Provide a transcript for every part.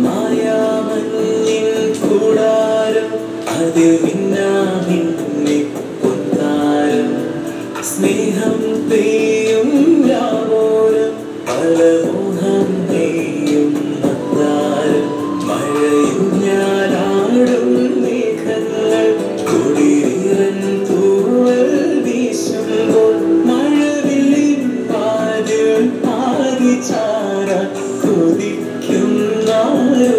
മായാമഞ്ഞിൻ കൂടാരം അതിൽ മിന്നാമിന്നി പൊന്നാരം സ്നേഹം പെയ്യും രാവോരം പല മോഹം നെയ്യും മന്ദാരം മഴയും ഞാനാടും മേഘങ്ങൾ കുടിരീറൻ തൂവൽ വീശുമ്പോൾ മഴവില്ലിൻ പാതിൽ പാതി ചാരാൻ കൊതിക്കുന്നാരോ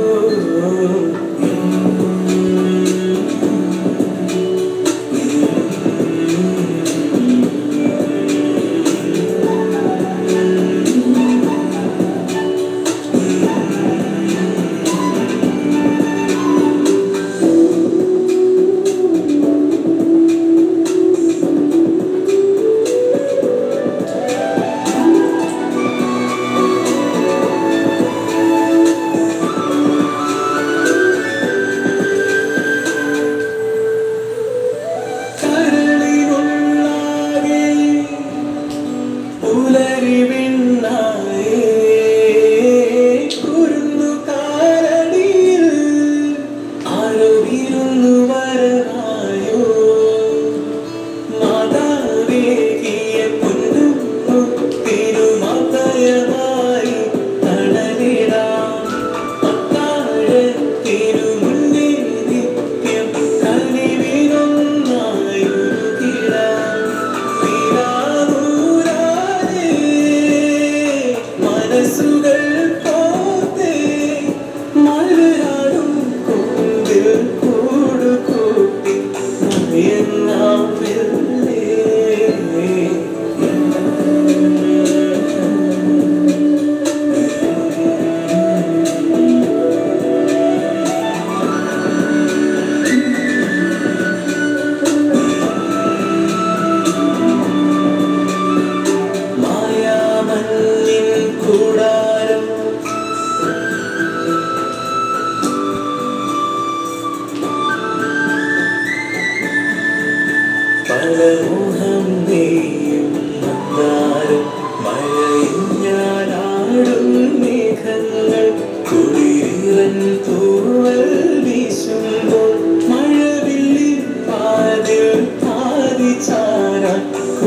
പലമോഹം നെയ്യും മന്ദാരം മഴയും ഞാനാടും മേഘങ്ങൾ കുളിരൻ തൂവൽ വീശുമ്പോൾ മഴവില്ലിൻ പാതിൽ പാതി ചാരാൻ